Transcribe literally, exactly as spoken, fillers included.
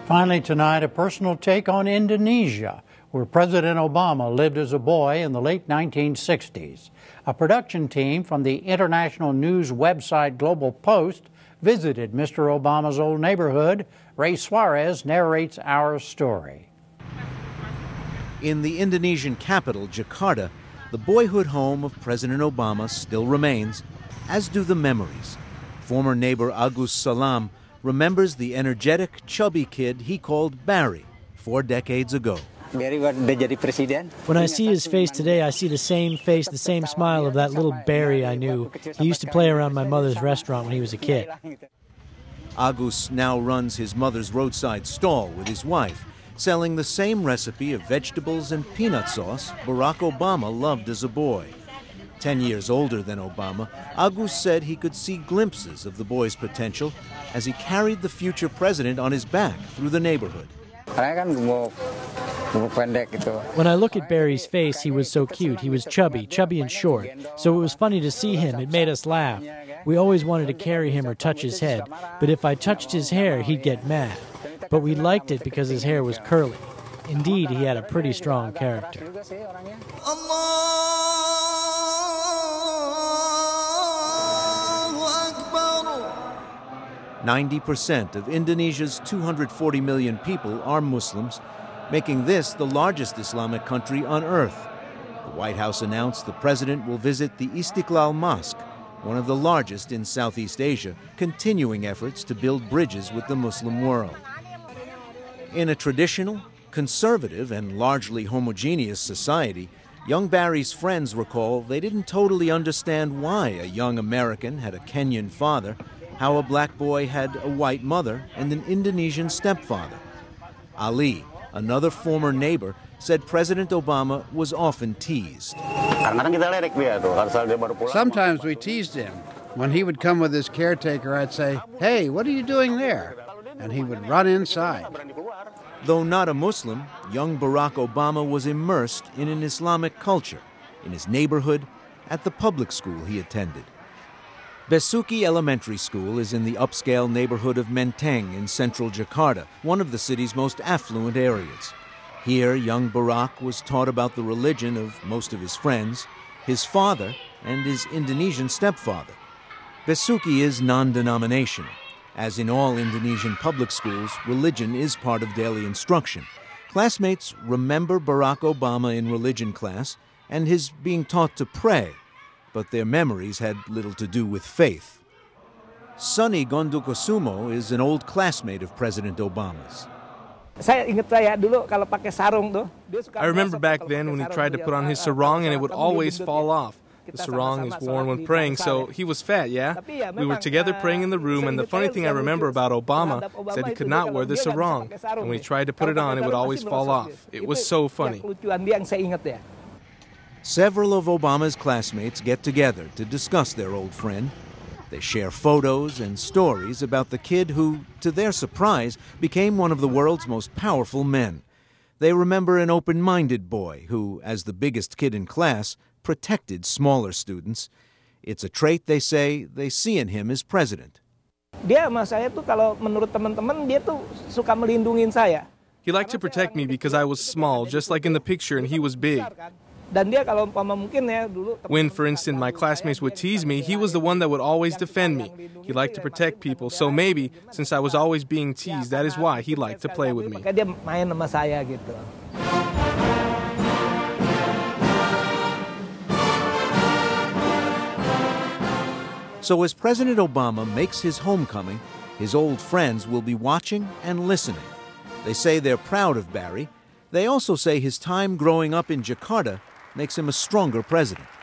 Finally tonight, a personal take on Indonesia, where President Obama lived as a boy in the late nineteen sixties. A production team from the international news website GlobalPost visited Mister Obama's old neighborhood. Ray Suarez narrates our story. In the Indonesian capital, Jakarta, the boyhood home of President Obama still remains, as do the memories. Former neighbor Agus Salam remembers the energetic, chubby kid he called Barry four decades ago. When I see his face today, I see the same face, the same smile of that little Barry I knew. He used to play around my mother's restaurant when he was a kid. Agus now runs his mother's roadside stall with his wife, selling the same recipe of vegetables and peanut sauce Barack Obama loved as a boy. Ten years older than Obama, Agus said he could see glimpses of the boy's potential as he carried the future president on his back through the neighborhood. When I look at Barry's face, he was so cute. He was chubby, chubby and short. So it was funny to see him. It made us laugh. We always wanted to carry him or touch his head. But if I touched his hair, he'd get mad. But we liked it because his hair was curly. Indeed, he had a pretty strong character. ninety percent of Indonesia's two hundred forty million people are Muslims, making this the largest Islamic country on earth. The White House announced the president will visit the Istiqlal Mosque, one of the largest in Southeast Asia, continuing efforts to build bridges with the Muslim world. In a traditional, conservative, and largely homogeneous society, young Barry's friends recall they didn't totally understand why a young American had a Kenyan father, how a black boy had a white mother and an Indonesian stepfather. Ali, another former neighbor, said President Obama was often teased. Sometimes we teased him. When he would come with his caretaker, I'd say, "Hey, what are you doing there?" And he would run inside. Though not a Muslim, young Barack Obama was immersed in an Islamic culture, in his neighborhood, at the public school he attended. Besuki Elementary School is in the upscale neighborhood of Menteng in central Jakarta, one of the city's most affluent areas. Here, young Barack was taught about the religion of most of his friends, his father, and his Indonesian stepfather. Besuki is non-denominational. As in all Indonesian public schools, religion is part of daily instruction. Classmates remember Barack Obama in religion class and his being taught to pray, but their memories had little to do with faith. Sonny Gondukusumo is an old classmate of President Obama's. I remember back then when he tried to put on his sarong and it would always fall off. The sarong is worn when praying, so he was fat, yeah? We were together praying in the room, and the funny thing I remember about Obama said he could not wear the sarong. And when he tried to put it on, it would always fall off. It was so funny. Several of Obama's classmates get together to discuss their old friend. They share photos and stories about the kid who, to their surprise, became one of the world's most powerful men. They remember an open-minded boy who, as the biggest kid in class, protected smaller students. It's a trait, they say, they see in him as president. He liked to protect me because I was small, just like in the picture, and he was big. When, for instance, my classmates would tease me, he was the one that would always defend me. He liked to protect people, so maybe, since I was always being teased, that is why he liked to play with me. So as President Obama makes his homecoming, his old friends will be watching and listening. They say they're proud of Barry. They also say his time growing up in Jakarta makes him a stronger president.